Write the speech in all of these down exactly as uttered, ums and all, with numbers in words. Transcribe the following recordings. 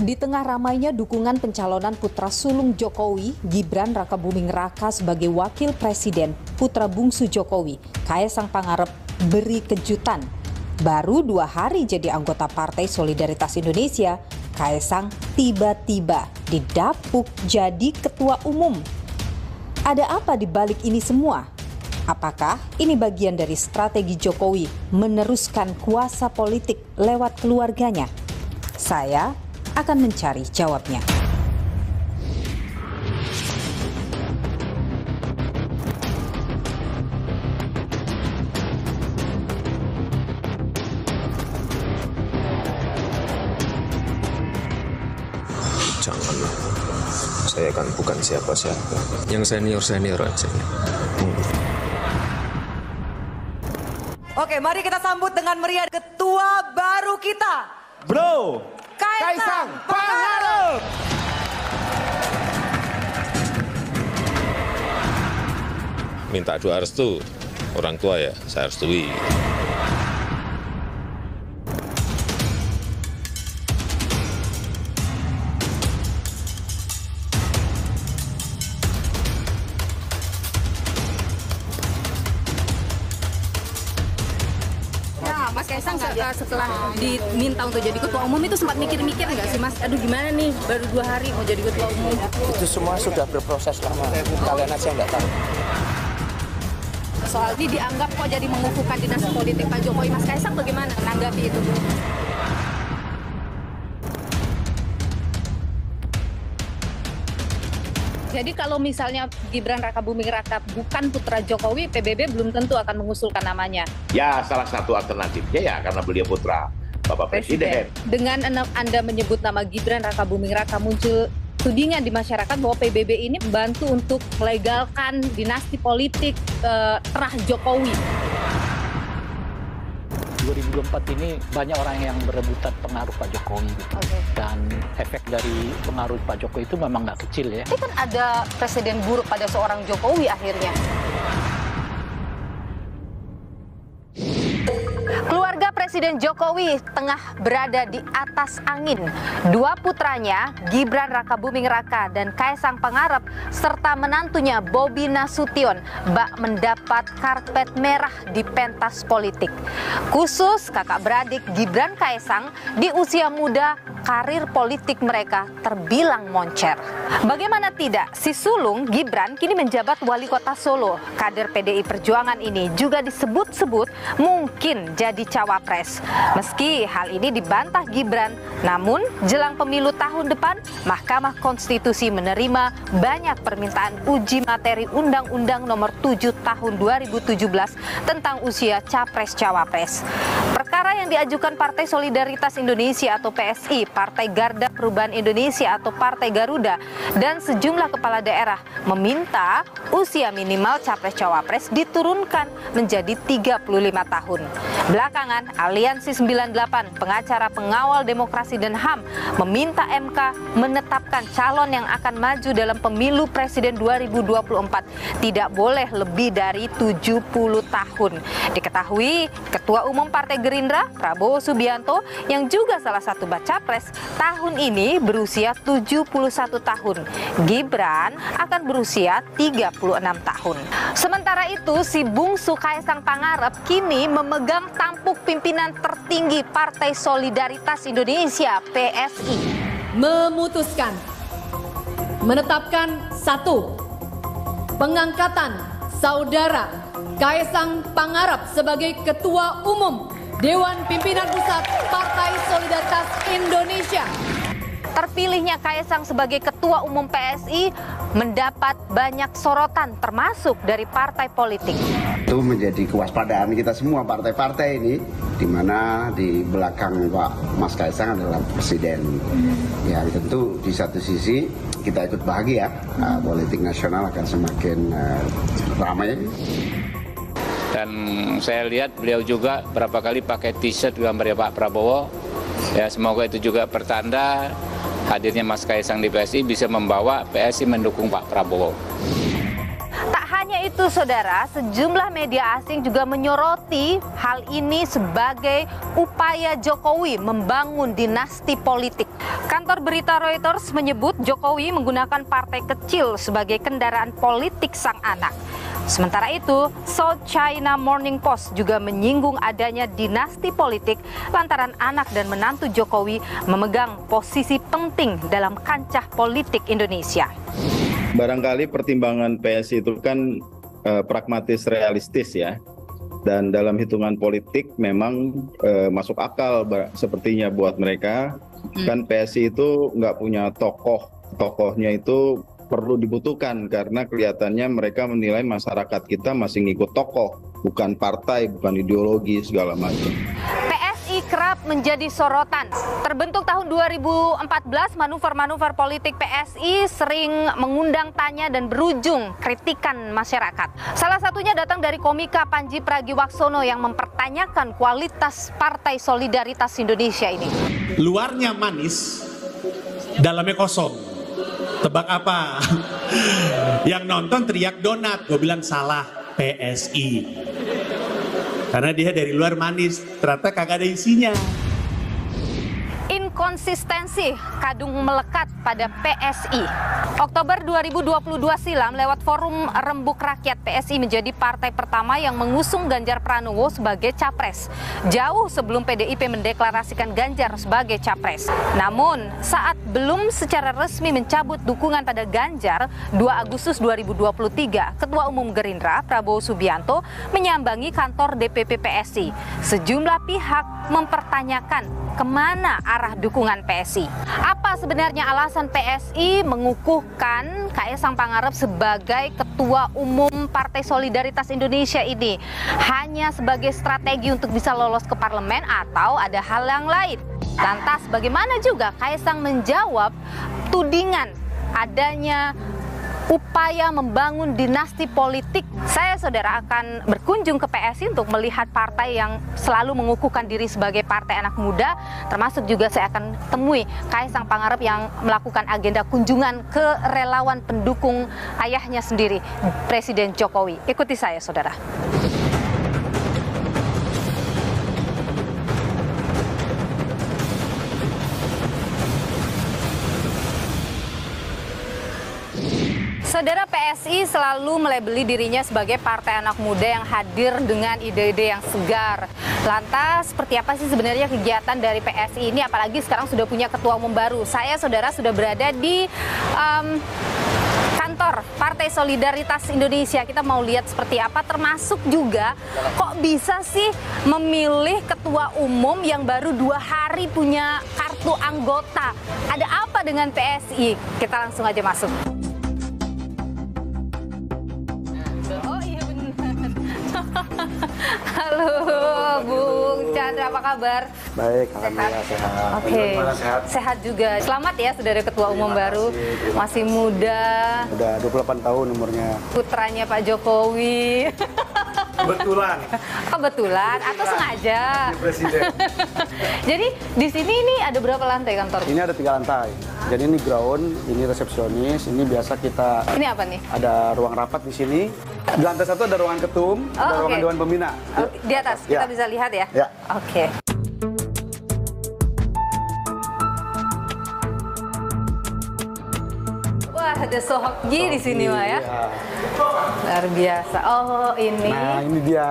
Di tengah ramainya dukungan pencalonan putra sulung Jokowi, Gibran Rakabuming Raka sebagai wakil presiden putra bungsu Jokowi, Kaesang Pangarep beri kejutan. Baru dua hari jadi anggota Partai Solidaritas Indonesia, Kaesang tiba-tiba didapuk jadi ketua umum. Ada apa di balik ini semua? Apakah ini bagian dari strategi Jokowi meneruskan kuasa politik lewat keluarganya? Saya akan mencari jawabnya. Janganlah, saya kan bukan siapa-siapa. Yang senior-senior aja. Hmm. Oke, mari kita sambut dengan meriah ketua baru kita, Bro Kaesang Pangarep. Minta doa restu, orang tua ya, saya restui. Mas Kaesang setelah diminta untuk jadi ketua umum itu sempat mikir-mikir nggak sih Mas? Aduh gimana nih, baru dua hari mau jadi ketua umum. Itu semua sudah berproses lama, kalian aja nggak tahu. Soal ini dianggap kok jadi mengukuhkan dinasti politik Pak Jokowi. Mas Kaesang bagaimana menanggapi itu? Jadi kalau misalnya Gibran Rakabuming Raka bukan putra Jokowi, P B B belum tentu akan mengusulkan namanya. Ya, salah satu alternatifnya ya karena beliau putra Bapak Presiden. Presiden. Dengan Anda menyebut nama Gibran Rakabuming Raka, muncul tudingan di masyarakat bahwa P B B ini membantu untuk melegalkan dinasti politik eh, terah Jokowi. dua ribu dua puluh empat ini banyak orang yang berebutan pengaruh Pak Jokowi gitu. Okay. Dan efek dari pengaruh Pak Jokowi itu memang nggak kecil ya. Tapi kan ada presiden buruk pada seorang Jokowi akhirnya. Keluarga Presiden Jokowi tengah berada di atas angin. Dua putranya, Gibran Rakabuming Raka dan Kaesang Pangarep, serta menantunya Bobi Nasution, bak mendapat karpet merah di pentas politik. Khusus kakak beradik Gibran Kaesang, di usia muda, karir politik mereka terbilang moncer. Bagaimana tidak, si sulung Gibran kini menjabat wali kota Solo. Kader P D I Perjuangan ini juga disebut-sebut mungkin jadi cawapres. Meski hal ini dibantah Gibran, namun jelang pemilu tahun depan, Mahkamah Konstitusi menerima banyak permintaan uji materi Undang-Undang Nomor tujuh Tahun dua ribu tujuh belas tentang usia capres-cawapres. Perkara yang diajukan Partai Solidaritas Indonesia atau P S I, Partai Garda Perubahan Indonesia atau Partai Garuda, dan sejumlah kepala daerah meminta usia minimal capres-cawapres diturunkan menjadi tiga puluh lima tahun. Belakangan, Aliansi sembilan puluh delapan, pengacara pengawal demokrasi dan H A M, meminta M K menetapkan calon yang akan maju dalam pemilu presiden dua ribu dua puluh empat tidak boleh lebih dari tujuh puluh tahun. Diketahui, Ketua Umum Partai Gerindra, Prabowo Subianto, yang juga salah satu baca pres, tahun ini berusia tujuh puluh satu tahun. Gibran akan berusia tiga puluh enam tahun. Sementara itu, si bungsu Kaesang Pangarep kini memegang tampuk pimpinan tertinggi Partai Solidaritas Indonesia P S I. Memutuskan menetapkan satu, pengangkatan saudara Kaesang Pangarep sebagai Ketua Umum Dewan Pimpinan Pusat Partai Solidaritas Indonesia. Terpilihnya Kaesang sebagai Ketua Umum P S I mendapat banyak sorotan termasuk dari partai politik. Itu menjadi kewaspadaan kita semua partai-partai ini, di mana di belakang Pak Mas Kaesang adalah presiden. Ya tentu di satu sisi kita ikut bahagia, uh, politik nasional akan semakin uh, ramai. Dan saya lihat beliau juga berapa kali pakai t-shirt gambarnya Pak Prabowo. Ya semoga itu juga pertanda hadirnya Mas Kaesang di P S I bisa membawa P S I mendukung Pak Prabowo. Tak hanya itu saudara, sejumlah media asing juga menyoroti hal ini sebagai upaya Jokowi membangun dinasti politik. Kantor berita Reuters menyebut Jokowi menggunakan partai kecil sebagai kendaraan politik sang anak. Sementara itu, South China Morning Post juga menyinggung adanya dinasti politik lantaran anak dan menantu Jokowi memegang posisi penting dalam kancah politik Indonesia. Barangkali pertimbangan P S I itu kan eh, pragmatis realistis ya. Dan dalam hitungan politik memang eh, masuk akal sepertinya buat mereka. Hmm. Kan P S I itu nggak punya tokoh. Tokohnya itu perlu dibutuhkan karena kelihatannya mereka menilai masyarakat kita masih ngikut tokoh, bukan partai, bukan ideologi segala macam. P S I kerap menjadi sorotan. Terbentuk tahun dua ribu empat belas, manuver-manuver politik P S I sering mengundang tanya dan berujung kritikan masyarakat. Salah satunya datang dari komika Panji Pragiwaksono yang mempertanyakan kualitas Partai Solidaritas Indonesia ini. Luarnya manis, dalamnya kosong. Tebak apa? Yang nonton teriak donat, gue bilang salah, P S I. Karena dia dari luar manis, ternyata kagak ada isinya. Inkonsistensi kadung melekat pada P S I. Oktober dua ribu dua puluh dua silam lewat forum Rembuk Rakyat, P S I menjadi partai pertama yang mengusung Ganjar Pranowo sebagai capres. Jauh sebelum P D I P mendeklarasikan Ganjar sebagai capres. Namun saat belum secara resmi mencabut dukungan pada Ganjar, dua Agustus dua ribu dua puluh tiga, Ketua Umum Gerindra Prabowo Subianto menyambangi kantor D P P P S I. Sejumlah pihak mempertanyakan kemana arah dukungan P S I. Apa sebenarnya alasan P S I mengukuhkan Kaesang Pangarep sebagai Ketua Umum Partai Solidaritas Indonesia ini? Hanya sebagai strategi untuk bisa lolos ke parlemen atau ada hal yang lain? Lantas bagaimana juga Kaesang menjawab tudingan adanya upaya membangun dinasti politik? Saya, saudara, akan berkunjung ke P S I untuk melihat partai yang selalu mengukuhkan diri sebagai partai anak muda, termasuk juga saya akan temui Kaesang Pangarep yang melakukan agenda kunjungan ke relawan pendukung ayahnya sendiri, Presiden Jokowi. Ikuti saya, saudara. Saudara, P S I selalu melabeli dirinya sebagai partai anak muda yang hadir dengan ide-ide yang segar. Lantas, seperti apa sih sebenarnya kegiatan dari P S I ini? Apalagi sekarang sudah punya ketua umum baru. Saya, saudara, sudah berada di um, kantor Partai Solidaritas Indonesia. Kita mau lihat seperti apa, termasuk juga kok bisa sih memilih ketua umum yang baru dua hari punya kartu anggota. Ada apa dengan P S I? Kita langsung aja masuk. Halo Bung Chandra, apa kabar? Baik, alhamdulillah sehat. Oke, okay. sehat. sehat juga. Selamat ya, saudara ketua umum terima baru, kasih, masih muda. Udah dua puluh delapan tahun umurnya. Putranya Pak Jokowi. Kebetulan. Kebetulan atau ya, sengaja? Presiden. Jadi di sini ini ada berapa lantai kantor? Ini ada tiga lantai. Jadi ini ground, ini resepsionis, ini biasa kita. Ini apa nih? Ada ruang rapat di sini. Di lantai satu ada ruangan ketum, oh, ada okay. ruangan dewan pembina. Oh, di atas ya. Kita bisa lihat ya. Ya. Oke. Okay. Wah, ada Sohokji di sini mah ya. Luar biasa. Oh, ini. Nah, ini dia.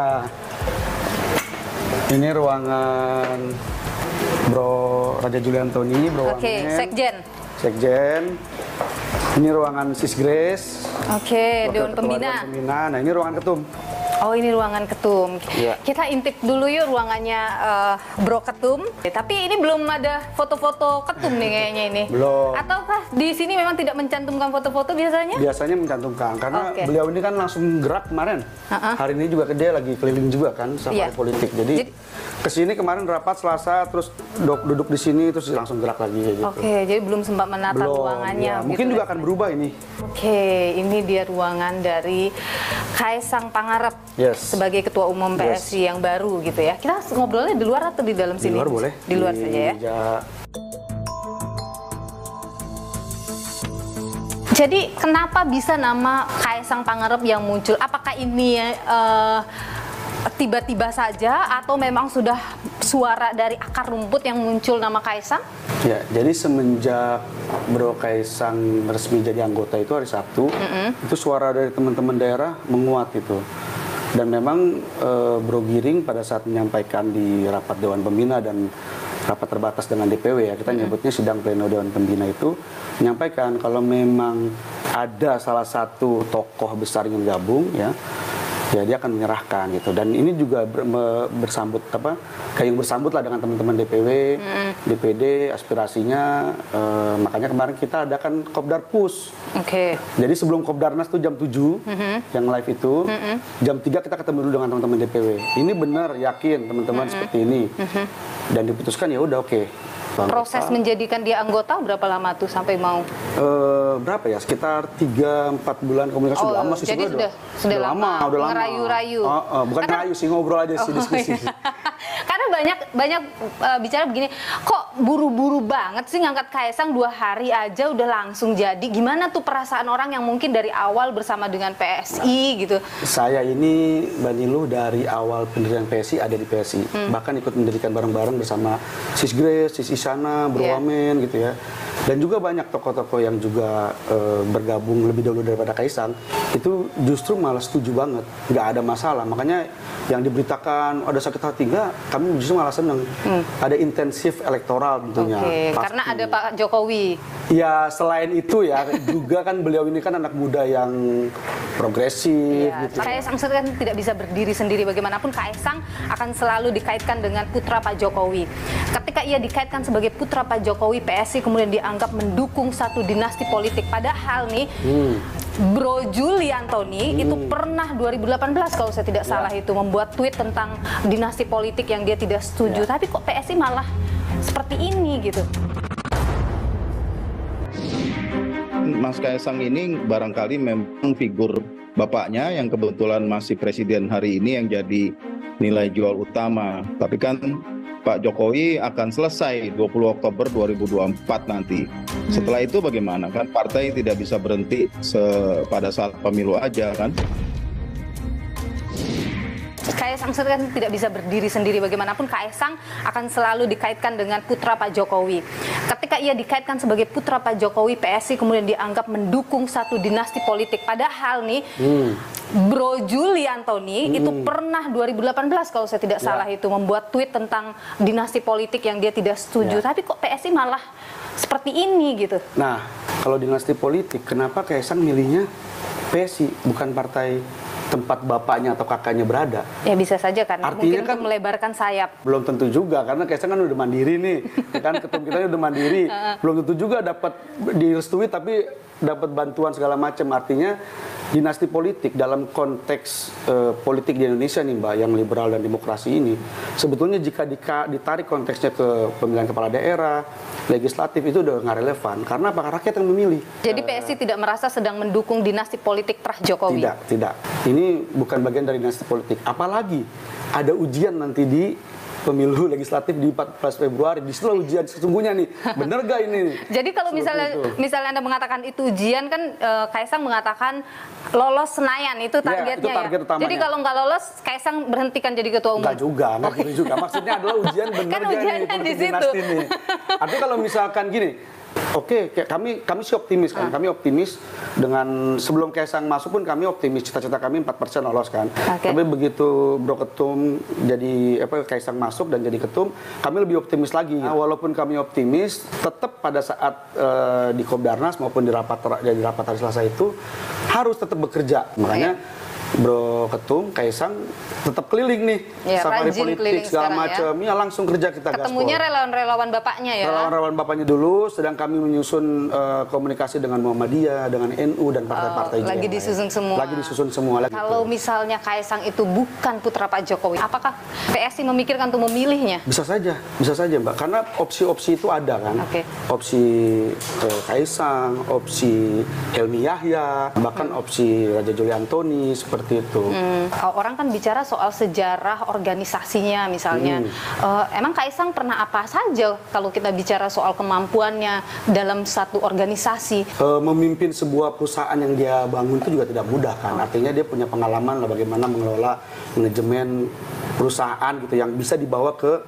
Ini ruangan Bro Raja Juli Antoni, Bro. Oke, okay. Sekjen. Sekjen. Ini ruangan Sis Grace. Oke, okay. Dewan Pembina. Dewan Pembina. Nah, ini ruangan ketum. Oh, ini ruangan ketum. Ya. Kita intip dulu yuk ruangannya uh, Bro Ketum. Tapi ini belum ada foto-foto ketum nih kayaknya ini. Belum. Ataukah di sini memang tidak mencantumkan foto-foto biasanya? Biasanya mencantumkan, karena okay. beliau ini kan langsung gerak kemarin. Uh-huh. Hari ini juga dia lagi keliling juga kan, safari yeah. politik. Jadi, Jadi kesini kemarin rapat Selasa, terus duduk, duduk di sini, terus langsung gerak lagi. Gitu. Oke, okay, jadi belum sempat menata belum, ruangannya. Ya. Mungkin gitu juga akan berubah ini. Oke, okay, ini dia ruangan dari Kaesang Pangarep. Yes. Sebagai ketua umum P S I yes. yang baru gitu ya. Kita ngobrolnya di luar atau di dalam sini? Di luar boleh. Di luar di, saja ya. ja... Jadi kenapa bisa nama Kaesang Pangarep yang muncul? Apakah ini uh, tiba-tiba saja atau memang sudah suara dari akar rumput yang muncul nama Kaisang? Ya, jadi semenjak Bro Kaisang resmi jadi anggota itu hari Sabtu, mm-hmm. itu suara dari teman-teman daerah menguat itu. Dan memang e, Bro Giring pada saat menyampaikan di rapat Dewan Pembina dan rapat terbatas dengan D P W, ya kita mm-hmm. nyebutnya sidang pleno Dewan Pembina itu, menyampaikan kalau memang ada salah satu tokoh besar yang gabung, ya, ya dia akan menyerahkan gitu. Dan ini juga ber, me, bersambut apa kayak yang bersambut lah dengan teman-teman D P W, mm. D P D aspirasinya, e, makanya kemarin kita adakan Kopdar Pus. Oke. Okay. Jadi sebelum Kopdarnas tuh jam tujuh mm-hmm. yang live itu, mm-hmm. jam tiga kita ketemu dulu dengan teman-teman D P W. Ini benar, yakin teman-teman mm-hmm. seperti ini. Mm-hmm. Dan diputuskan ya udah oke. Okay. Proses kita, menjadikan dia anggota berapa lama tuh sampai mau? Uh, berapa ya? Sekitar tiga sampai empat bulan komunikasi. Oh, sudah lama sih. Jadi sudah, sudah, sudah lama, udah lama. Ngerayu-rayu. Uh, uh, bukan Karena, ngerayu sih, ngobrol aja sih, oh, diskusi. Iya. Karena banyak banyak uh, bicara begini, kok buru-buru banget sih ngangkat Kaisang dua hari aja udah langsung jadi. Gimana tuh perasaan orang yang mungkin dari awal bersama dengan P S I nah, gitu? Saya ini Mbak Niluh dari awal pendirian P S I ada di P S I. Hmm. Bahkan ikut mendirikan bareng-bareng bersama Sis Grace, Sis Isyana, Bro yeah. Amen gitu ya. Dan juga banyak tokoh-tokoh yang juga e, bergabung lebih dahulu daripada Kaisang. Itu justru malah setuju banget, nggak ada masalah. Makanya yang diberitakan ada sakit hati nggak, kami justru malah seneng. Hmm. Ada intensif elektoral tentunya. Oke, okay. Karena ada Pak Jokowi. Ya selain itu ya, juga kan beliau ini kan anak muda yang progresif. Ya, gitu. Kaisang kan tidak bisa berdiri sendiri. Bagaimanapun Kaisang akan selalu dikaitkan dengan putra Pak Jokowi. Ketika ia dikaitkan sebagai putra Pak Jokowi, P S I kemudian dianggap mendukung satu dinasti politik. Padahal nih, hmm. Bro Juliantoni hmm. itu pernah dua ribu delapan belas kalau saya tidak ya. salah itu membuat tweet tentang dinasti politik yang dia tidak setuju. Ya. Tapi kok P S I malah seperti ini gitu. Mas Kaisang ini barangkali memang figur bapaknya yang kebetulan masih presiden hari ini yang jadi nilai jual utama. Tapi kan Pak Jokowi akan selesai dua puluh Oktober dua ribu dua puluh empat nanti. Setelah itu bagaimana? Kan partai tidak bisa berhenti pada saat pemilu aja kan? Kaisang kan tidak bisa berdiri sendiri. Bagaimanapun Kaisang akan selalu dikaitkan dengan putra Pak Jokowi. Ketika ia dikaitkan sebagai putra Pak Jokowi, P S I kemudian dianggap mendukung satu dinasti politik. Padahal nih, hmm. Bro Juliantoni hmm. itu pernah dua ribu delapan belas kalau saya tidak ya. salah itu membuat tweet tentang dinasti politik yang dia tidak setuju. Ya. Tapi kok P S I malah seperti ini gitu. Nah, kalau dinasti politik, kenapa Kaisang milihnya P S I bukan partai tempat bapaknya atau kakaknya berada? Ya bisa saja kan. Artinya mungkin kan melebarkan sayap. Belum tentu juga, karena Kaisang kan udah mandiri nih. Kan ketum kita udah mandiri. Belum tentu juga dapat direstui tapi dapat bantuan segala macam. Artinya dinasti politik dalam konteks uh, politik di Indonesia nih Mbak, yang liberal dan demokrasi ini, sebetulnya jika dika, ditarik konteksnya ke pemilihan kepala daerah, legislatif, itu udah nggak relevan. Karena apa? Rakyat yang memilih. Jadi P S I uh, tidak merasa sedang mendukung dinasti politik terah Jokowi? Tidak, tidak. Ini bukan bagian dari dinasti politik. Apalagi ada ujian nanti di pemilu legislatif di empat belas Februari. Di situ ujian sesungguhnya nih. Bener gak ini? Jadi kalau misalnya itu. misalnya Anda mengatakan itu ujian, kan e, Kaisang mengatakan lolos Senayan itu targetnya ya. Itu target ya. Jadi kalau nggak lolos, Kaisang berhentikan jadi ketua umum. Enggak juga, enggak gitu juga. Maksudnya adalah ujian bener kan gak nih politik dinasti nih. Artinya kalau misalkan gini, oke, okay, kami kami sih optimis kan, kami optimis dengan sebelum Kaisang masuk pun kami optimis, cita-cita kami empat persen lolos kan. Okay. Tapi begitu Bro Ketum jadi apa Kaisang masuk dan jadi ketum, kami lebih optimis lagi. Nah, walaupun kami optimis, tetap pada saat uh, di Kopdarnas maupun di rapat di rapat hari Selasa itu harus tetap bekerja. Makanya Bro Ketum, Kaisang tetap keliling nih, ya, safari politik segala macam, ya. ya langsung kerja kita gaspol. Ketemunya relawan-relawan bapaknya ya? Relawan-relawan bapaknya dulu, sedang kami menyusun uh, komunikasi dengan Muhammadiyah, dengan N U dan partai-partai oh, lagi disusun semua. Lagi disusun semua. Lagi Kalau gitu. Misalnya Kaisang itu bukan putra Pak Jokowi, apakah P S I memikirkan untuk memilihnya? Bisa saja, bisa saja Mbak, karena opsi-opsi itu ada kan. Okay. Opsi uh, Kaisang, opsi Helmi Yahya, bahkan hmm. opsi Raja Juliantoni, seperti itu. Hmm. Orang kan bicara soal sejarah organisasinya misalnya. Hmm. Uh, emang Kaisang pernah apa saja kalau kita bicara soal kemampuannya dalam satu organisasi? Uh, memimpin sebuah perusahaan yang dia bangun itu juga tidak mudah kan. Artinya dia punya pengalaman lah bagaimana mengelola manajemen perusahaan gitu yang bisa dibawa ke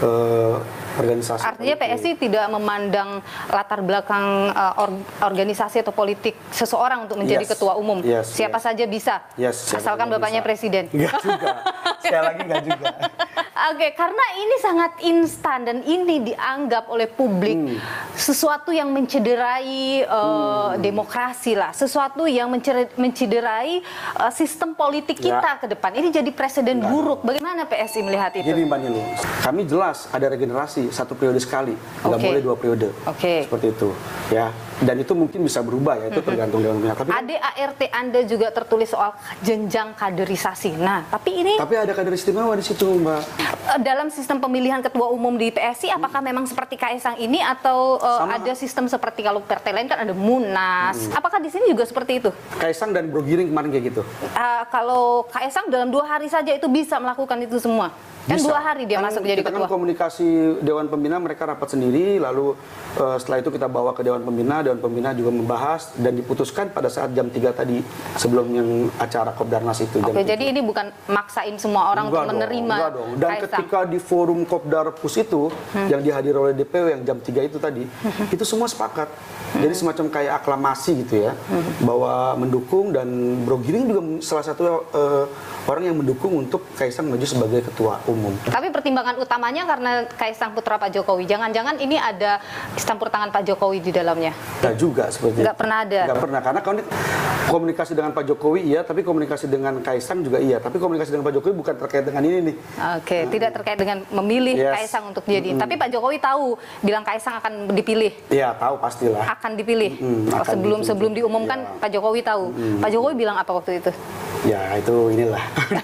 uh, organisasi. Artinya P S I tidak memandang latar belakang uh, or organisasi atau politik seseorang untuk menjadi yes. ketua umum. Yes, siapa yes. saja bisa, yes, asalkan bapaknya bisa. presiden. Enggak juga. Sekali lagi enggak juga. Oke, karena ini sangat instan dan ini dianggap oleh publik hmm. sesuatu yang mencederai uh, hmm. demokrasi lah, sesuatu yang mencederai uh, sistem politik kita ya. ke depan. Ini jadi presiden Enggak. buruk. Bagaimana P S I melihat itu? Gini Mbak Nilu, kami jelas ada regenerasi satu periode sekali, nggak okay. boleh dua periode. Oke. Okay. Seperti itu, ya. Dan itu mungkin bisa berubah ya, itu mm-hmm. tergantung Dewan Pembina. Tapi A D A R T Anda juga tertulis soal jenjang kaderisasi. Nah, tapi ini. Tapi ada kader istimewa di situ, Mbak. Dalam sistem pemilihan ketua umum di P S I, apakah memang seperti Kaisang ini atau uh, ada sistem seperti kalau partai lain kan ada Munas? Hmm. Apakah di sini juga seperti itu? Kaisang dan Bro Giring kemarin kayak gitu. Uh, kalau Kaisang dalam dua hari saja itu bisa melakukan itu semua. Kan bisa. dua hari dia kan masuk jadi kita ketua. Kan komunikasi Dewan Pembina mereka rapat sendiri, lalu uh, setelah itu kita bawa ke Dewan Pembina, Dewan Pembina juga membahas dan diputuskan pada saat jam tiga tadi sebelum yang acara Kopdarnas itu. Oke, jam jadi ini bukan maksain semua orang enggak untuk dong, menerima dong. Dan Kaisang. Ketika di forum Kopdarpus itu hmm. yang dihadiri oleh D P W yang jam tiga itu tadi, hmm. itu semua sepakat. Hmm. Jadi semacam kayak aklamasi gitu ya, hmm. bahwa mendukung, dan Bro Giring juga salah satu uh, orang yang mendukung untuk Kaisang maju sebagai ketua umum. Tapi pertimbangan utamanya karena Kaisang putra Pak Jokowi. Jangan-jangan ini ada campur tangan Pak Jokowi di dalamnya? Nggak juga seperti Nggak pernah ada? Nggak pernah, karena komunikasi dengan Pak Jokowi iya, tapi komunikasi dengan Kaisang juga iya. Tapi komunikasi dengan Pak Jokowi bukan terkait dengan ini nih. Oke, nah, tidak terkait dengan memilih yes. Kaisang untuk jadi. Mm-hmm. Tapi Pak Jokowi tahu bilang Kaisang akan dipilih. Iya, tahu pastilah. Akan dipilih. Mm-hmm, akan sebelum dipilih. sebelum diumumkan ya. Pak Jokowi tahu. Mm-hmm. Pak Jokowi bilang apa waktu itu? Ya itu inilah.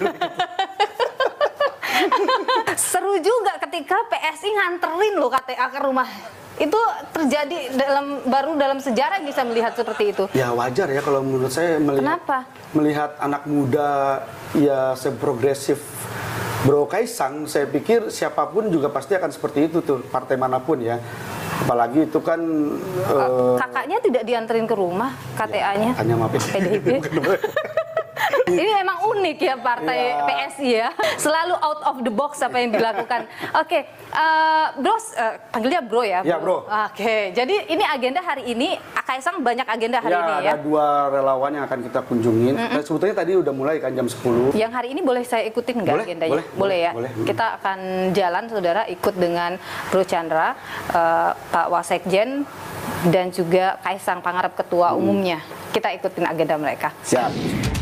Seru juga ketika P S I nganterin loh K T A ke rumah. Itu terjadi dalam baru dalam sejarah bisa melihat seperti itu. Ya wajar ya kalau menurut saya melihat. Kenapa? Melihat anak muda ya seprogresif Bro Kaisang, saya pikir siapapun juga pasti akan seperti itu tuh, partai manapun ya. Apalagi itu kan uh, kakaknya tidak dianterin ke rumah K T A-nya. Ya, hanya maafin. P D I P. Ini memang unik ya partai ya. P S I ya. Selalu out of the box apa yang dilakukan. Oke, okay. uh, Bro, uh, panggilnya Bro ya? Ya, Bro. Oke, okay. Jadi ini agenda hari ini, Kaisang banyak agenda hari ya, ini ya? Ada dua relawan yang akan kita kunjungin. Mm-hmm. Nah, sebetulnya tadi udah mulai kan jam sepuluh. Yang hari ini boleh saya ikutin nggak boleh, agendanya? Boleh, boleh ya? Boleh. Kita akan jalan, saudara, ikut dengan Bro Chandra, uh, Pak Wasekjen, dan juga Kaisang Pangarep ketua hmm. umumnya. Kita ikutin agenda mereka. Siap.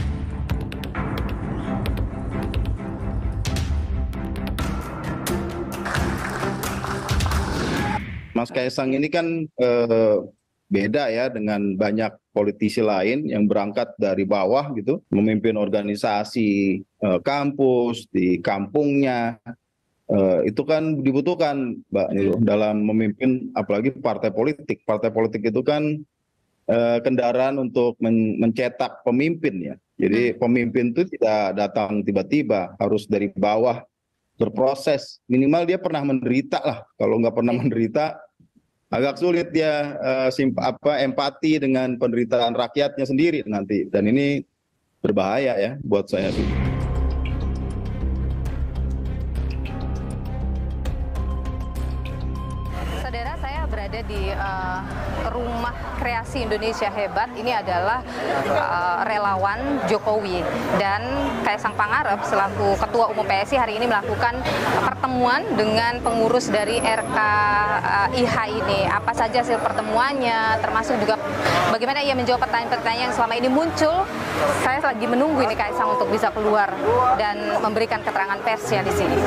Mas Kaisang ini kan eh, beda ya dengan banyak politisi lain yang berangkat dari bawah gitu, memimpin organisasi eh, kampus di kampungnya. Eh, itu kan dibutuhkan, Mbak Nilu, dalam memimpin apalagi partai politik. Partai politik itu kan eh, kendaraan untuk men mencetak pemimpin ya. Jadi pemimpin itu tidak datang tiba-tiba, harus dari bawah berproses. Minimal dia pernah menderita lah. Kalau nggak pernah menderita, agak sulit dia uh, apa empati dengan penderitaan rakyatnya sendiri nanti, dan ini berbahaya ya buat saya. Saudara, saya berada di uh, Rumah Kreasi Indonesia Hebat. Ini adalah uh, relawan Jokowi, dan Kaisang Pangarep selaku Ketua Umum P S I hari ini melakukan pertemuan dengan pengurus dari R K I H ini. Apa saja hasil pertemuannya, termasuk juga bagaimana ia menjawab pertanyaan-pertanyaan yang selama ini muncul. Saya lagi menunggu ini Kaisang untuk bisa keluar dan memberikan keterangan persnya di sini.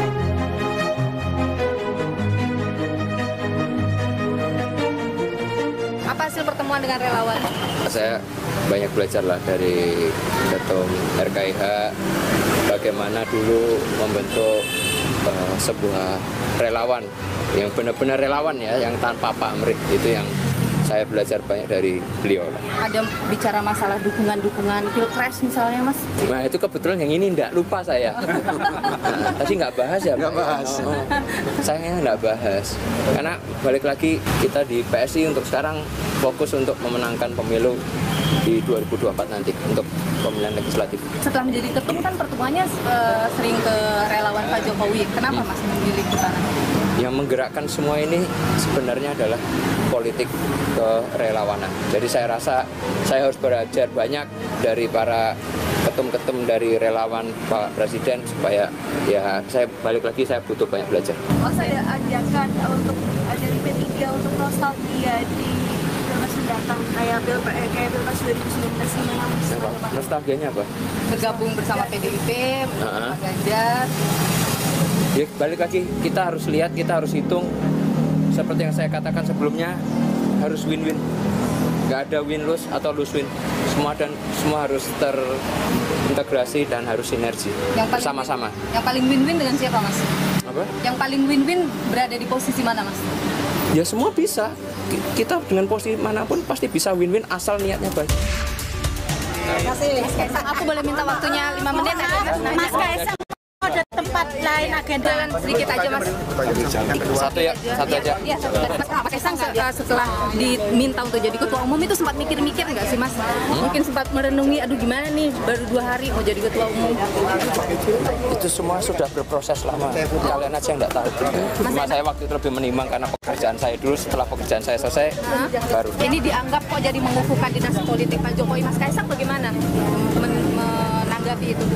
Apa hasil pertemuan dengan relawan? Saya banyak belajar lah dari Ketum R K I H, bagaimana dulu membentuk uh, sebuah relawan yang benar-benar relawan ya, yang tanpa pamrih. Itu yang saya belajar banyak dari beliau. Ada bicara masalah dukungan-dukungan Pilpres misalnya, Mas? Nah itu kebetulan yang ini enggak lupa saya. Nah, tadi nggak bahas ya? Nggak bahas. Oh, oh. Saya nggak bahas. Karena balik lagi kita di P S I untuk sekarang fokus untuk memenangkan pemilu di dua ribu dua puluh empat nanti untuk pemilihan legislatif. Setelah menjadi ketum kan pertemuannya uh, sering ke relawan Pak Jokowi. Kenapa Mas memilih putaran? Yang menggerakkan semua ini sebenarnya adalah politik kerelawanan. Jadi saya rasa saya harus belajar banyak dari para ketum-ketum dari relawan Pak Presiden supaya ya saya balik lagi saya butuh banyak belajar. Mas ada ajakan untuk dari P tiga untuk nostalgia di Pilpres mendatang kayak Pilpres eh, kayak Pilpres dua ribu sembilan belas ini. Nostalgianya apa? Bergabung bersama P D I P, bersama Pak Ganjar. Ya balik lagi kita harus lihat, kita harus hitung seperti yang saya katakan sebelumnya harus win-win. Nggak ada win-lose atau lose-win. Semua dan semua harus terintegrasi dan harus sinergi sama-sama. Yang paling win-win dengan siapa, Mas? Apa? Yang paling win-win berada di posisi mana, Mas? Ya semua bisa. Kita dengan posisi manapun pasti bisa win-win asal niatnya baik. Terima kasih. Mas Kaisang, aku boleh minta waktunya lima menit aja. Mas Kaisang ada tempat lain agenda sedikit aja, Mas. Satu ya, satu aja. Iya, satu. Mas Kaisang setelah diminta untuk jadi ketua umum itu sempat mikir-mikir nggak sih, Mas? Mungkin sempat merenungi, aduh gimana nih, baru dua hari mau jadi ketua umum. Itu semua sudah berproses lama. Kalian aja yang nggak tahu. Cuma saya waktu itu lebih menimbang karena pekerjaan saya dulu, setelah pekerjaan saya selesai, baru. Ini dianggap kok jadi mengukuhkan dinasti politik Pak Jokowi. Mas Kaisang bagaimana menanggapi itu?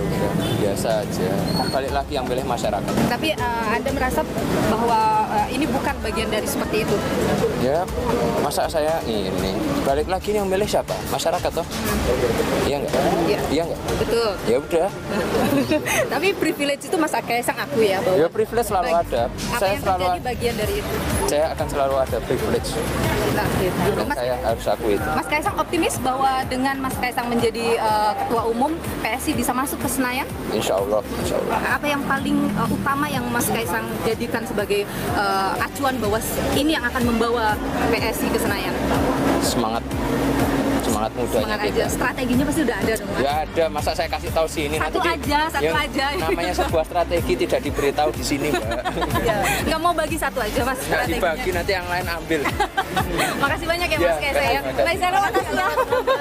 Biasa aja. Balik lagi yang pilih masyarakat. Tapi uh, Anda merasa bahwa uh, ini bukan bagian dari seperti itu? Ya, masa saya ini balik lagi yang milih siapa? Masyarakat toh? Iya nggak? Iya. Iya nggak? Betul. Ya udah. Tapi privilege itu Mas Kaisang aku ya bahwa. Ya privilege selalu bagi, ada. Apa saya yang selalu terjadi bagian dari itu? Saya akan selalu ada privilege. Nah, gitu. Dan Mas, saya harus akui itu. Mas Kaisang optimis bahwa dengan Mas Kaisang menjadi uh, ketua umum P S I bisa masuk ke Senayan? Insya Allah, insya Allah. Apa yang paling uh, utama yang Mas Kaisang jadikan sebagai uh, acuan bahwa ini yang akan membawa P S I ke Senayan? Semangat, semangat mudanya Semangat kita. aja. Strateginya pasti udah ada dong, Mas? Ya ada, masa saya kasih tahu sini satu nanti aja, di, satu yang aja. Namanya sebuah strategi tidak diberitahu di sini, Mbak. Ya, nggak mau bagi satu aja, Mas. Nggak dibagi, nanti yang lain ambil. Makasih banyak ya, Ya, Mas Kaisang ya. Baik, saya makasih ya.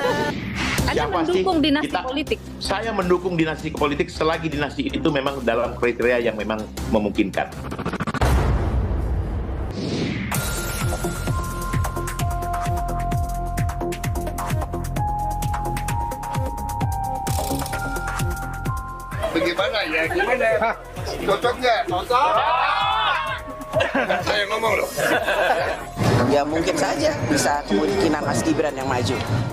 Anda Yang pasti mendukung dinasti kita, politik? Saya mendukung dinasti politik selagi dinasti itu memang dalam kriteria yang memang memungkinkan. Bagaimana ya? Gimana? Hah? Cocok nggak? Cocok. Saya ngomong loh. Ya mungkin saja bisa kemungkinan Mas Gibran yang maju.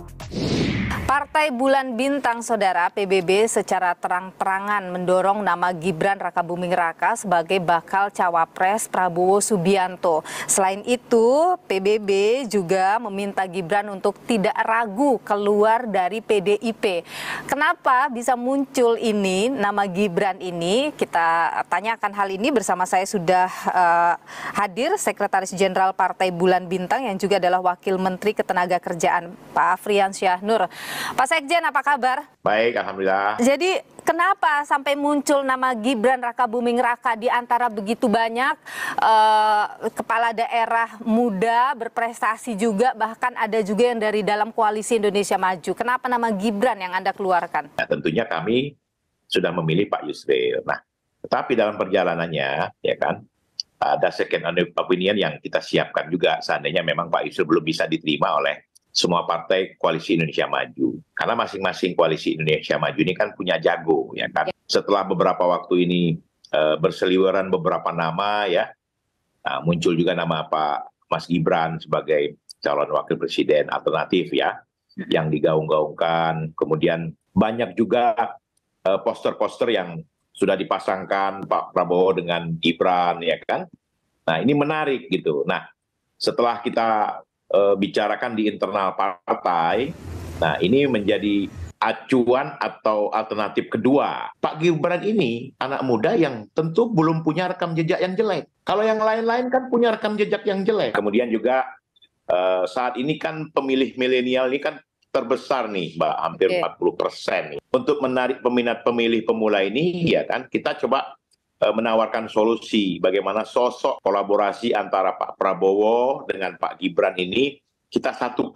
Partai Bulan Bintang Saudara P B B secara terang-terangan mendorong nama Gibran Rakabuming Raka sebagai bakal cawapres Prabowo Subianto. Selain itu, P B B juga meminta Gibran untuk tidak ragu keluar dari P D I P. Kenapa bisa muncul ini nama Gibran ini? Kita tanyakan hal ini bersama saya sudah uh, hadir Sekretaris Jenderal Partai Bulan Bintang yang juga adalah Wakil Menteri Ketenagakerjaan Pak Afrian Syahnur. Pak Sekjen, apa kabar? Baik, alhamdulillah. Jadi kenapa sampai muncul nama Gibran Rakabuming Raka di antara begitu banyak uh, kepala daerah muda berprestasi juga, bahkan ada juga yang dari dalam koalisi Indonesia Maju. Kenapa nama Gibran yang Anda keluarkan? Nah, tentunya kami sudah memilih Pak Yusril. Nah, tetapi dalam perjalanannya, ya kan, ada second opinion yang kita siapkan juga seandainya memang Pak Yusril belum bisa diterima oleh semua partai koalisi Indonesia Maju. Karena masing-masing koalisi Indonesia Maju ini kan punya jago, ya kan. Setelah beberapa waktu ini e, berseliweran beberapa nama, ya, nah, muncul juga nama Pak Mas Gibran sebagai calon wakil presiden alternatif, ya, yang digaung-gaungkan. Kemudian banyak juga poster-poster e, yang sudah dipasangkan Pak Prabowo dengan Gibran, ya kan. Nah, ini menarik gitu. Nah, setelah kita E, bicarakan di internal partai, nah ini menjadi acuan atau alternatif kedua. Pak Gibran ini anak muda yang tentu belum punya rekam jejak yang jelek. Kalau yang lain-lain kan punya rekam jejak yang jelek. Kemudian juga e, saat ini kan pemilih milenial ini kan terbesar nih, Mbak, hampir okay. empat puluh persen nih. Untuk menarik peminat pemilih pemula ini, ya kan, kita coba menawarkan solusi bagaimana sosok kolaborasi antara Pak Prabowo dengan Pak Gibran ini kita satukan.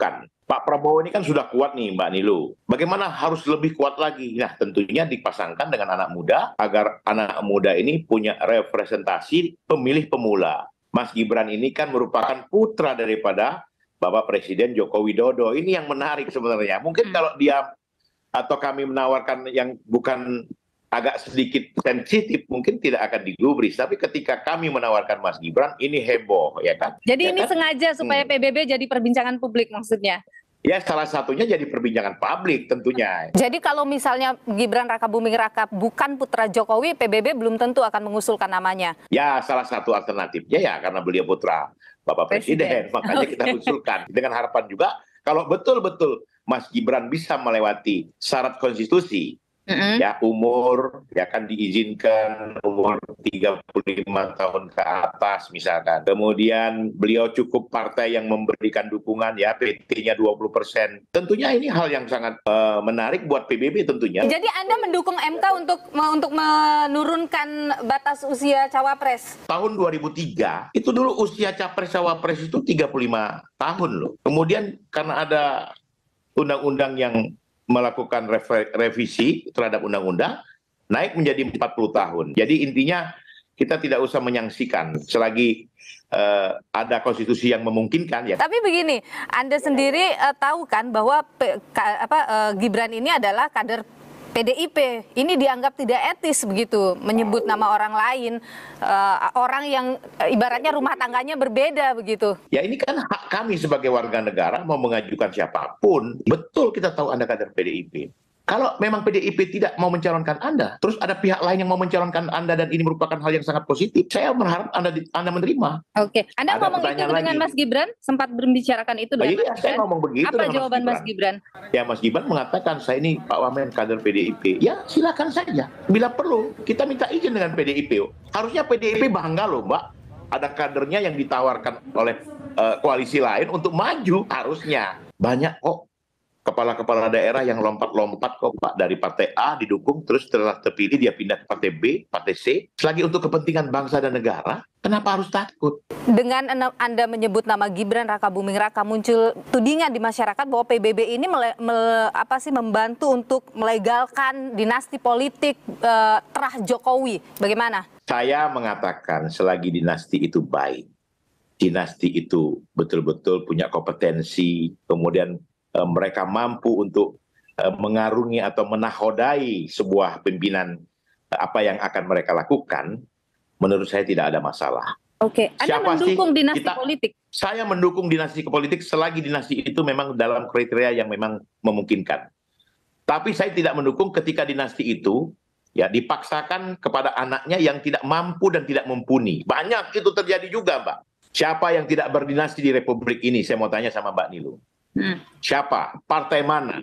Pak Prabowo ini kan sudah kuat nih Mbak Nilu. Bagaimana harus lebih kuat lagi? Nah tentunya dipasangkan dengan anak muda agar anak muda ini punya representasi pemilih pemula. Mas Gibran ini kan merupakan putra daripada Bapak Presiden Joko Widodo. Ini yang menarik sebenarnya. Mungkin kalau dia atau kami menawarkan yang bukan agak sedikit sensitif, mungkin tidak akan digubris. Tapi ketika kami menawarkan Mas Gibran, ini heboh, ya kan? Jadi ya ini kan? sengaja supaya Hmm. P B B jadi perbincangan publik maksudnya? Ya salah satunya jadi perbincangan publik tentunya. Jadi kalau misalnya Gibran Rakabuming Raka bukan putra Jokowi, P B B belum tentu akan mengusulkan namanya. Ya salah satu alternatifnya ya karena beliau putra Bapak Presiden, Presiden. makanya Oke. kita usulkan. Dengan harapan juga kalau betul-betul Mas Gibran bisa melewati syarat konstitusi, Mm-mm. ya umur ya kan diizinkan umur tiga puluh lima tahun ke atas misalkan. Kemudian beliau cukup partai yang memberikan dukungan ya P T-nya dua puluh persen. Tentunya ini hal yang sangat eh, menarik buat P B B tentunya. Jadi Anda mendukung M K untuk untuk menurunkan batas usia cawapres? Tahun dua ribu tiga itu dulu usia capres cawapres itu tiga puluh lima tahun loh. Kemudian karena ada undang-undang yang melakukan rev- revisi terhadap undang-undang naik menjadi empat puluh tahun. Jadi intinya kita tidak usah menyaksikan selagi eh, ada konstitusi yang memungkinkan ya. Tapi begini, Anda sendiri eh, tahu kan bahwa P- ka- apa, eh, Gibran ini adalah kader P D I P. Ini dianggap tidak etis begitu, menyebut nama orang lain, eh, orang yang eh, ibaratnya rumah tangganya berbeda begitu. Ya ini kan hak kami sebagai warga negara mau mengajukan siapapun. Betul kita tahu Anda kader P D I P. Kalau memang P D I P tidak mau mencalonkan Anda, terus ada pihak lain yang mau mencalonkan Anda dan ini merupakan hal yang sangat positif, saya berharap Anda di- Anda menerima. Oke, Anda Ada ngomong itu pertanyaan dengan lagi. Mas Gibran? Sempat berbicarakan itu Oh, dengan iya, Mas saya Gibran? ngomong begitu Apa dengan Mas jawaban Mas Gibran. Gibran? Ya Mas Gibran mengatakan saya ini Pak Wamen kader P D I P. Ya silakan saja. Bila perlu kita minta izin dengan P D I P. Harusnya P D I P bangga loh Mbak. Ada kadernya yang ditawarkan oleh eh, koalisi lain untuk maju harusnya. Banyak kok kepala-kepala daerah yang lompat-lompat kok Pak dari partai A didukung terus setelah terpilih dia pindah ke partai B, partai C. Selagi untuk kepentingan bangsa dan negara, kenapa harus takut? Dengan ena- Anda menyebut nama Gibran Rakabuming Raka, muncul tudingan di masyarakat bahwa P B B ini mele- mele- apa sih membantu untuk melegalkan dinasti politik eh, terah Jokowi. Bagaimana? Saya mengatakan selagi dinasti itu baik, dinasti itu betul-betul punya kompetensi, kemudian eh, mereka mampu untuk eh, mengarungi atau menahodai sebuah pimpinan eh, apa yang akan mereka lakukan, menurut saya tidak ada masalah. Oke, Anda Siapa sih mendukung dinasti kita- politik? Saya mendukung dinasti politik selagi dinasti itu memang dalam kriteria yang memang memungkinkan. Tapi saya tidak mendukung ketika dinasti itu ya dipaksakan kepada anaknya yang tidak mampu dan tidak mumpuni. Banyak itu terjadi juga, Mbak. Siapa yang tidak berdinasti di Republik ini? Saya mau tanya sama Mbak Nilu. Hmm. Siapa? Partai mana?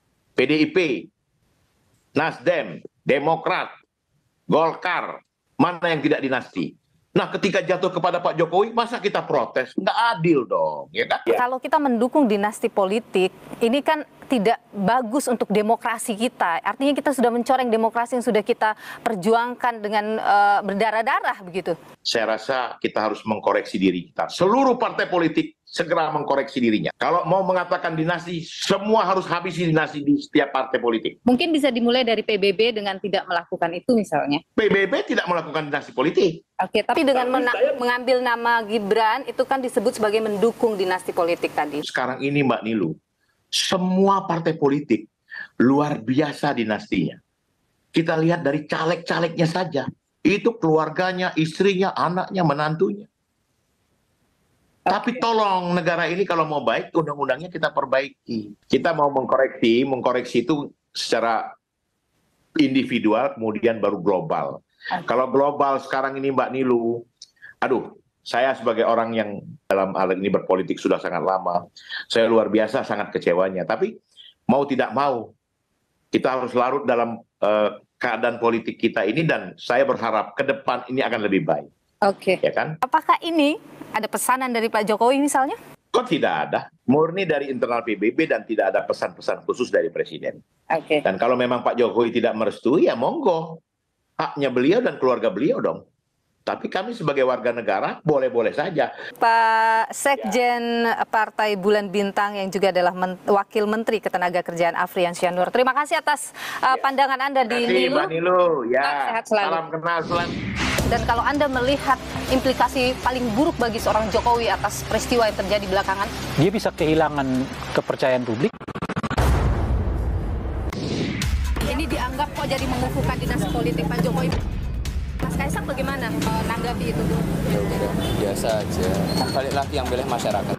P D I P, Nasdem, Demokrat, Golkar, mana yang tidak dinasti? Nah, ketika jatuh kepada Pak Jokowi, masa kita protes? Nggak adil dong, ya kan? Kalau kita mendukung dinasti politik, ini kan tidak bagus untuk demokrasi kita. Artinya kita sudah mencoreng demokrasi yang sudah kita perjuangkan dengan eh, berdarah-darah begitu. Saya rasa kita harus mengkoreksi diri kita. Seluruh partai politik segera mengkoreksi dirinya. Kalau mau mengatakan dinasti, semua harus habisi dinasti di setiap partai politik. Mungkin bisa dimulai dari P B B dengan tidak melakukan itu misalnya. P B B tidak melakukan dinasti politik. Oke, tapi dengan mena- mengambil nama Gibran itu kan disebut sebagai mendukung dinasti politik tadi. Sekarang ini Mbak Nilu, semua partai politik luar biasa dinastinya. Kita lihat dari caleg-calegnya saja. Itu keluarganya, istrinya, anaknya, menantunya. Tapi tolong negara ini kalau mau baik, undang-undangnya kita perbaiki. Kita mau mengkoreksi, mengkoreksi itu secara individual, kemudian baru global. Kalau global sekarang ini Mbak Nilu, aduh, saya sebagai orang yang dalam hal ini berpolitik sudah sangat lama, saya luar biasa sangat kecewanya. Tapi mau tidak mau, kita harus larut dalam uh, keadaan politik kita ini dan saya berharap ke depan ini akan lebih baik. Oke. Ya kan? Apakah ini ada pesanan dari Pak Jokowi misalnya? Kok tidak ada? Murni dari internal P B B dan tidak ada pesan-pesan khusus dari Presiden. Oke. Dan kalau memang Pak Jokowi tidak merestui, ya monggo. Haknya beliau dan keluarga beliau dong. Tapi kami sebagai warga negara boleh-boleh saja. Pak Sekjen Partai Bulan Bintang yang juga adalah men Wakil Menteri Ketenagakerjaan Afrian Syah-Nur. Terima kasih atas uh, pandangan Anda di Nilu. Mbak Nilu, ya. Pak, sehat selalu. Salam kenal selalu. Dan kalau Anda melihat implikasi paling buruk bagi seorang Jokowi atas peristiwa yang terjadi belakangan, dia bisa kehilangan kepercayaan publik. Ini dianggap kok jadi mengukuhkan dinasti politik Pak Jokowi. Mas Kaisang bagaimana menanggapi itu? Ya udah, biasa aja. Balik lagi yang milih masyarakat.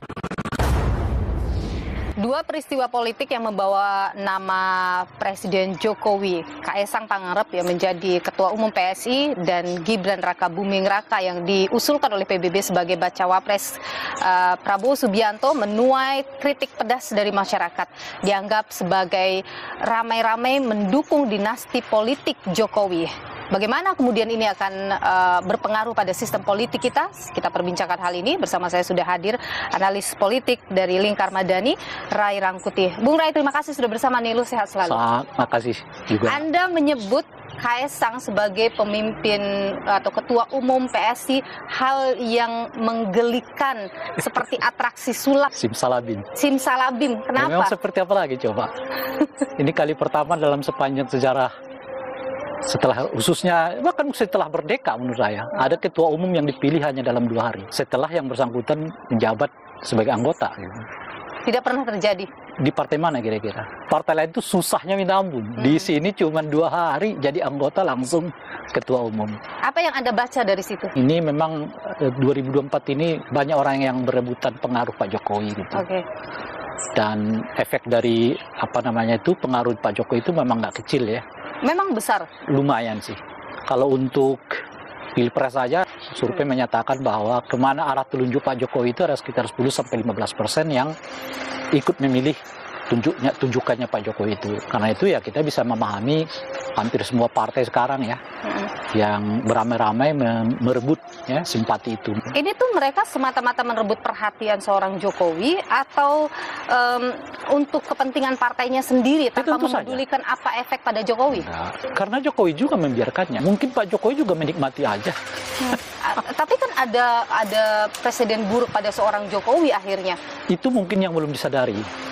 Dua peristiwa politik yang membawa nama Presiden Jokowi, Kaesang Pangarep yang menjadi Ketua Umum P S I dan Gibran Rakabuming Raka yang diusulkan oleh P B B sebagai bacawa pres uh, Prabowo Subianto menuai kritik pedas dari masyarakat. Dianggap sebagai ramai-ramai mendukung dinasti politik Jokowi. Bagaimana kemudian ini akan uh, berpengaruh pada sistem politik kita? Kita perbincangkan hal ini bersama saya sudah hadir analis politik dari Lingkar Madani, Rai Rangkuti. Bung Rai, terima kasih sudah bersama Nilu, sehat selalu. Terima kasih juga. Anda menyebut Kaesang sebagai pemimpin atau ketua umum P S I hal yang menggelikan seperti atraksi sulap. Simsalabim. Simsalabim, kenapa? Ya, memang seperti apa lagi coba? Ini kali pertama dalam sepanjang sejarah setelah khususnya bahkan setelah merdeka menurut saya ada ketua umum yang dipilih hanya dalam dua hari setelah yang bersangkutan menjabat sebagai anggota. Tidak pernah terjadi. Di partai mana kira-kira? Partai lain itu susahnya minta ampun. Hmm. Di sini cuma dua hari jadi anggota langsung ketua umum. Apa yang Anda baca dari situ? Ini memang dua ribu dua puluh empat ini banyak orang yang berebutan pengaruh Pak Jokowi gitu. Oke. Okay. Dan efek dari apa namanya itu pengaruh Pak Jokowi itu memang nggak kecil ya. Memang besar? Lumayan sih. Kalau untuk Pilpres saja, survei hmm. menyatakan bahwa kemana arah telunjuk Pak Jokowi itu ada sekitar sepuluh sampai lima belas persen yang ikut memilih tunjuknya tunjukannya Pak Jokowi itu. Karena itu ya kita bisa memahami hampir semua partai sekarang ya hmm. yang beramai-ramai merebut ya simpati itu. Ini tuh mereka semata-mata merebut perhatian seorang Jokowi atau um, untuk kepentingan partainya sendiri tanpa memedulikan saja apa efek pada Jokowi? Nah, karena Jokowi juga membiarkannya. Mungkin Pak Jokowi juga menikmati aja. Hmm. Tapi kan ada ada presiden buruk pada seorang Jokowi akhirnya. Itu mungkin yang belum disadari.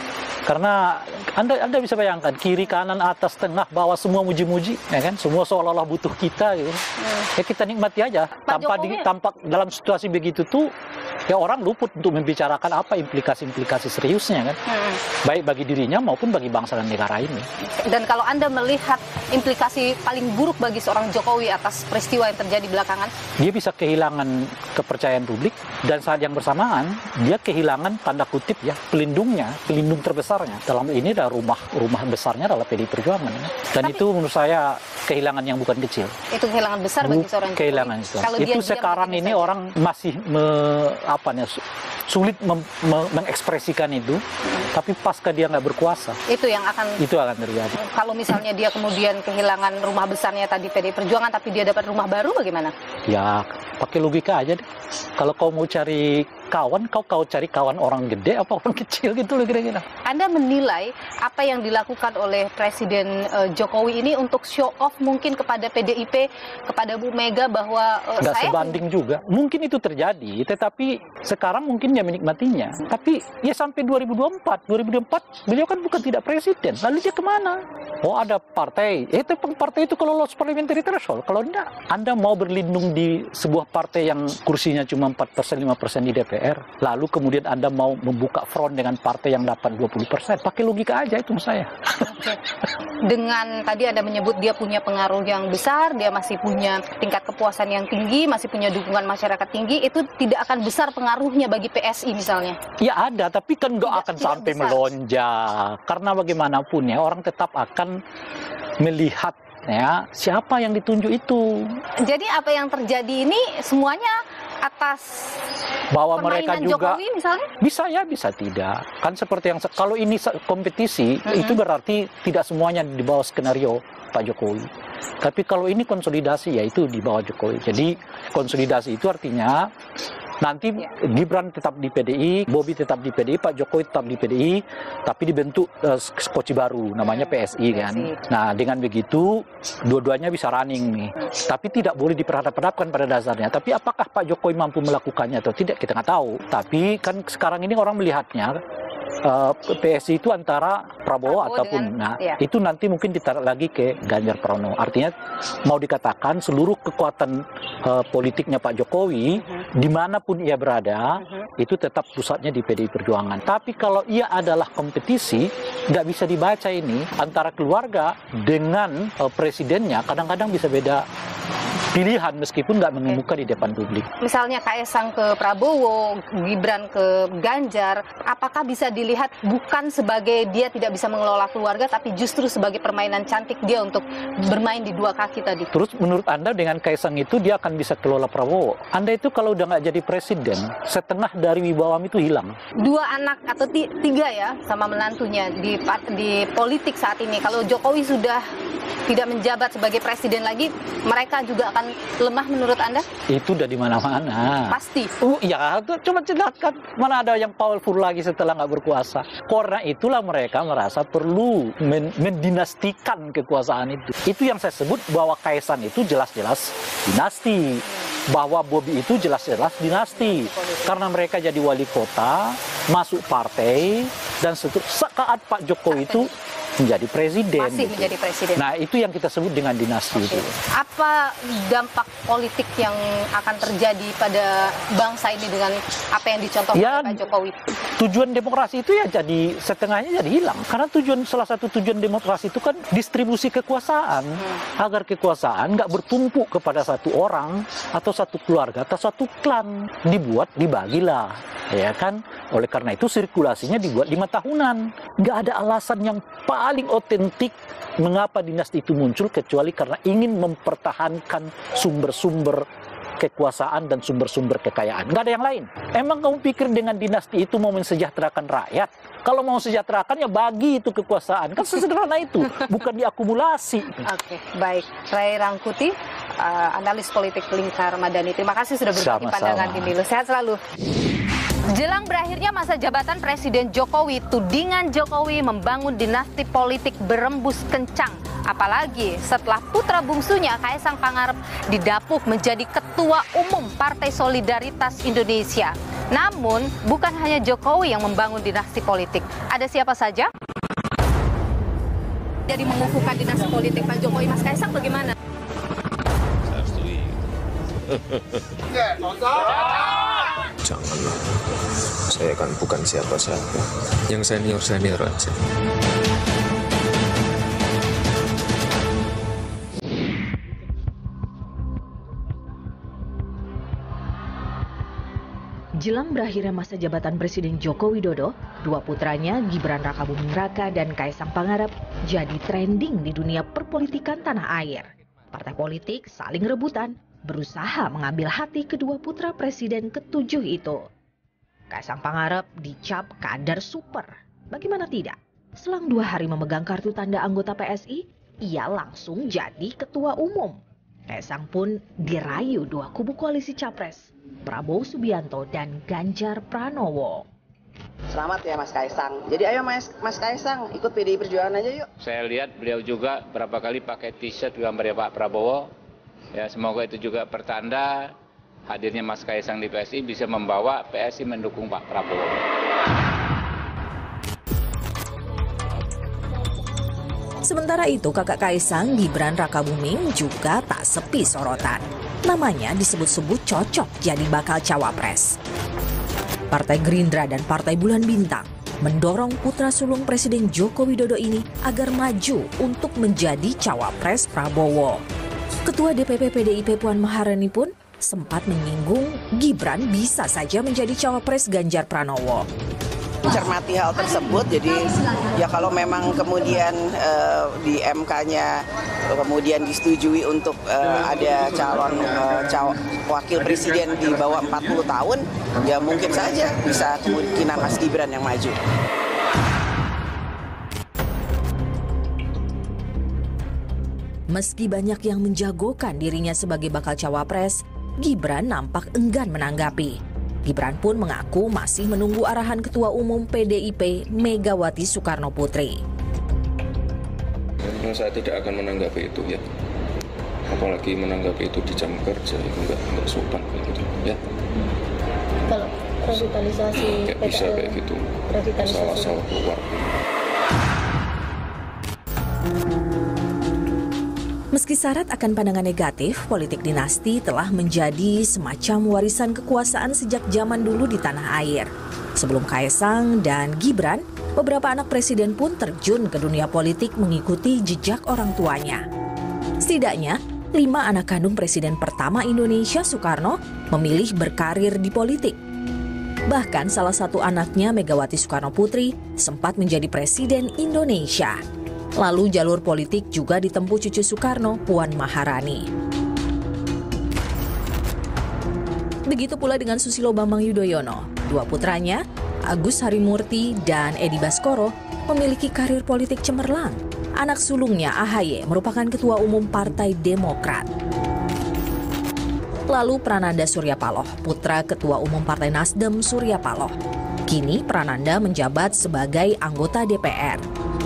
Karena Anda Anda bisa bayangkan kiri kanan atas tengah bawah semua muji-muji ya kan, semua seolah-olah butuh kita gitu. Hmm. Ya kita nikmati aja. Pak tanpa Jokowi... di, tampak dalam situasi begitu tuh ya orang luput untuk membicarakan apa implikasi-implikasi seriusnya kan. Hmm. Baik bagi dirinya maupun bagi bangsa dan negara ini. Dan kalau Anda melihat implikasi paling buruk bagi seorang Jokowi atas peristiwa yang terjadi belakangan, dia bisa kehilangan kepercayaan publik dan saat yang bersamaan dia kehilangan tanda kutip ya pelindungnya, pelindung terbesar dalam ini adalah rumah rumah besarnya adalah P D I Perjuangan dan Tapi, itu menurut saya kehilangan yang bukan kecil. Itu kehilangan besar bagi seorang Jokowi. Kehilangan itu. Kalau itu sekarang ini saja. Orang masih me, apa nih sulit mem, me, mengekspresikan itu, hmm. tapi pasca dia nggak berkuasa. Itu yang akan. Itu akan terjadi. Kalau misalnya dia kemudian kehilangan rumah besarnya tadi P D I Perjuangan, tapi dia dapat rumah baru bagaimana? Ya pakai logika aja deh. Kalau kau mau cari kawan, kau kau cari kawan orang gede apa orang kecil gitu loh kira-kira. Anda menilai apa yang dilakukan oleh Presiden uh, Jokowi ini untuk show off mungkin kepada P D I P, kepada Bu Mega bahwa uh, nggak saya sebanding juga. Mungkin itu terjadi, tetapi sekarang mungkin dia menikmatinya. Tapi ya sampai dua ribu dua puluh empat, dua ribu dua puluh empat beliau kan bukan tidak presiden. Lalu dia kemana? Oh ada partai. Eh partai itu kalau lolos parliamentary threshold. Kalau enggak, Anda mau berlindung di sebuah partai yang kursinya cuma empat persen, lima persen di D P R. Lalu kemudian Anda mau membuka front dengan partai yang dapat dua puluh persen. Pakai logika aja itu saya. Oke. Dengan tadi Anda menyebut dia punya pengaruh yang besar, dia masih punya tingkat kepuasan yang tinggi, masih punya dukungan masyarakat tinggi, itu tidak akan besar pengaruhnya bagi P S I misalnya? Ya ada, tapi kan nggak akan sampai besar. Melonjak. Karena bagaimanapun ya, orang tetap akan melihat ya siapa yang ditunjuk itu. Jadi apa yang terjadi ini semuanya atas bahwa mereka juga Jokowi misalnya? Bisa ya, bisa tidak. Kan seperti yang kalau ini kompetisi mm-hmm. itu berarti tidak semuanya di bawah skenario Pak Jokowi. Tapi kalau ini konsolidasi ya itu di bawah Jokowi. Jadi konsolidasi itu artinya Nanti ya. Gibran tetap di P D I, Bobi tetap di P D I, Pak Jokowi tetap di P D I, tapi dibentuk uh, skoci baru, namanya P S I kan. Nah, dengan begitu dua-duanya bisa running nih. Tapi tidak boleh diperhadap-hadapkan pada dasarnya. Tapi apakah Pak Jokowi mampu melakukannya atau tidak, kita nggak tahu. Tapi kan sekarang ini orang melihatnya Uh, P S I itu antara Prabowo, Prabowo ataupun dengan, nah iya. itu nanti mungkin ditarik lagi ke Ganjar Pranowo. Artinya mau dikatakan seluruh kekuatan uh, politiknya Pak Jokowi uh-huh. dimanapun ia berada uh-huh. itu tetap pusatnya di P D I Perjuangan. Tapi kalau ia adalah kompetisi, nggak bisa dibaca ini antara keluarga dengan uh, presidennya. Kadang-kadang bisa beda pilihan meskipun nggak mengemuka di depan publik. Misalnya Kaesang ke Prabowo, Gibran ke Ganjar, apakah bisa dilihat bukan sebagai dia tidak bisa mengelola keluarga, tapi justru sebagai permainan cantik dia untuk bermain di dua kaki tadi? Terus menurut Anda dengan Kaesang itu dia akan bisa kelola Prabowo? Anda itu kalau udah nggak jadi presiden, setengah dari wibawam itu hilang. Dua anak atau tiga ya sama menantunya di, di politik saat ini, kalau Jokowi sudah tidak menjabat sebagai presiden lagi, mereka juga akan lemah menurut Anda? Itu udah di mana-mana. Pasti. Oh ya, coba cedakkan. Mana ada yang powerful lagi setelah nggak berkuasa. Karena itulah mereka merasa perlu men mendinastikan kekuasaan itu. Itu yang saya sebut bahwa Kaesang itu jelas-jelas dinasti. Bahwa Bobi itu jelas-jelas dinasti. Karena mereka jadi wali kota, masuk partai, dan seterusnya saat Pak Jokowi itu menjadi presiden. Masih gitu. menjadi presiden. Nah, itu yang kita sebut dengan dinasti okay. itu. Apa dampak politik yang akan terjadi pada bangsa ini dengan apa yang dicontohkan ya, Pak Jokowi? Tujuan demokrasi itu ya jadi setengahnya jadi hilang. Karena tujuan salah satu tujuan demokrasi itu kan distribusi kekuasaan. Hmm. Agar kekuasaan nggak bertumpuk kepada satu orang atau satu keluarga atau satu klan. Dibuat, dibagilah. Ya kan? Oleh karena itu sirkulasinya dibuat lima tahunan. Nggak ada alasan yang paling otentik mengapa dinasti itu muncul kecuali karena ingin mempertahankan sumber-sumber kekuasaan dan sumber-sumber kekayaan. Nggak ada yang lain. Emang kamu pikir dengan dinasti itu mau mensejahterakan rakyat? Kalau mau sejahterakan ya bagi itu kekuasaan. Kan sesederhana itu. Bukan diakumulasi. Oke, okay, baik. Ray Rangkuti, uh, analis politik Lingkar Madani. Terima kasih sudah berbagi pandangan di Milu. Sehat selalu. Jelang berakhirnya masa jabatan Presiden Jokowi, tudingan Jokowi membangun dinasti politik berembus kencang. Apalagi setelah putra bungsunya Kaesang Pangarep didapuk menjadi Ketua Umum Partai Solidaritas Indonesia. Namun, bukan hanya Jokowi yang membangun dinasti politik. Ada siapa saja? Jadi mengukuhkan dinasti politik Pak Jokowi, Mas Kaesang bagaimana? Saya setuju. Janganlah, saya kan bukan siapa-siapa. Yang senior-senior aja. Jelang berakhirnya masa jabatan Presiden Joko Widodo, dua putranya Gibran Rakabuming Raka dan Kaesang Pangarep jadi trending di dunia perpolitikan tanah air. Partai politik saling rebutan, berusaha mengambil hati kedua putra presiden ketujuh itu. Kaesang Pangarep dicap kader super. Bagaimana tidak? Selang dua hari memegang kartu tanda anggota P S I, ia langsung jadi ketua umum. Kaesang pun dirayu dua kubu koalisi capres, Prabowo Subianto dan Ganjar Pranowo. Selamat ya Mas Kaesang. Jadi ayo Mas, Mas Kaesang ikut P D I Perjuangan aja yuk. Saya lihat beliau juga berapa kali pakai t-shirt gambarnya Pak Prabowo. Ya, semoga itu juga pertanda hadirnya Mas Kaesang di P S I bisa membawa P S I mendukung Pak Prabowo. Sementara itu kakak Kaesang, Gibran Rakabuming juga tak sepi sorotan. Namanya disebut-sebut cocok jadi bakal cawapres. Partai Gerindra dan Partai Bulan Bintang mendorong putra sulung Presiden Joko Widodo ini agar maju untuk menjadi cawapres Prabowo. Ketua D P P P D I P Puan Maharani pun sempat menyinggung Gibran bisa saja menjadi cawapres Ganjar Pranowo. Cermati hal tersebut, jadi ya kalau memang kemudian uh, di M K-nya kemudian disetujui untuk uh, ada calon uh, caw wakil presiden di bawah empat puluh tahun, ya mungkin saja bisa kemungkinan Mas Gibran yang maju. Meski banyak yang menjagokan dirinya sebagai bakal cawapres, Gibran nampak enggan menanggapi. Gibran pun mengaku masih menunggu arahan Ketua Umum P D I P Megawati Soekarno Putri. Saya tidak akan menanggapi itu ya. Apalagi menanggapi itu di jam kerja, itu enggak, enggak sopan gitu ya. Kalau revitalisasi P T L bisa kayak gitu. Asal-asal keluar. Meski syarat akan pandangan negatif, politik dinasti telah menjadi semacam warisan kekuasaan sejak zaman dulu di tanah air. Sebelum Kaesang dan Gibran, beberapa anak presiden pun terjun ke dunia politik mengikuti jejak orang tuanya. Setidaknya, lima anak kandung presiden pertama Indonesia, Soekarno, memilih berkarir di politik. Bahkan salah satu anaknya, Megawati Soekarno Putri, sempat menjadi presiden Indonesia. Lalu jalur politik juga ditempuh cucu Soekarno, Puan Maharani. Begitu pula dengan Susilo Bambang Yudhoyono. Dua putranya, Agus Harimurti dan Edi Baskoro, memiliki karir politik cemerlang. Anak sulungnya, A H Y, merupakan Ketua Umum Partai Demokrat. Lalu Prananda Suryapaloh, putra Ketua Umum Partai Nasdem Surya Paloh. Kini Prananda menjabat sebagai anggota D P R.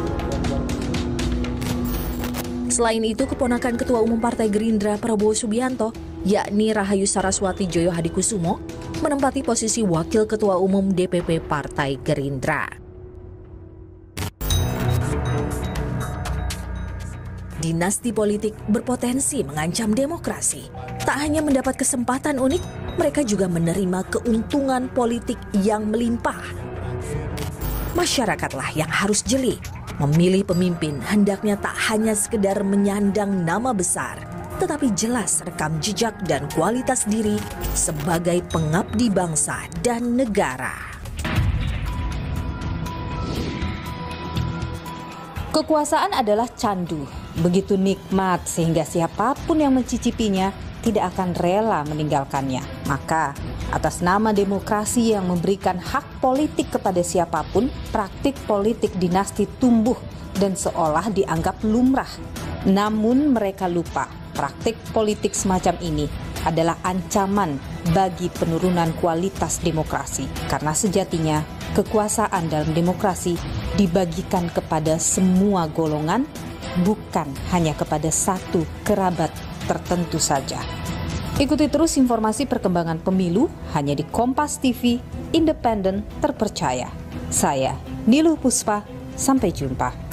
Selain itu, keponakan Ketua Umum Partai Gerindra Prabowo Subianto, yakni Rahayu Saraswati Joyo Hadikusumo, menempati posisi Wakil Ketua Umum D P P Partai Gerindra. Dinasti politik berpotensi mengancam demokrasi. Tak hanya mendapat kesempatan unik, mereka juga menerima keuntungan politik yang melimpah. Masyarakatlah yang harus jeli. Memilih pemimpin hendaknya tak hanya sekedar menyandang nama besar, tetapi jelas rekam jejak dan kualitas diri sebagai pengabdi bangsa dan negara. Kekuasaan adalah candu, begitu nikmat sehingga siapapun yang mencicipinya tidak akan rela meninggalkannya. Maka, atas nama demokrasi yang memberikan hak politik kepada siapapun, praktik politik dinasti tumbuh dan seolah dianggap lumrah. Namun mereka lupa, praktik politik semacam ini adalah ancaman bagi penurunan kualitas demokrasi. Karena sejatinya, kekuasaan dalam demokrasi dibagikan kepada semua golongan, bukan hanya kepada satu kerabat tertentu saja. Ikuti terus informasi perkembangan pemilu hanya di Kompas T V, independen, terpercaya. Saya, Niluh Puspa, sampai jumpa.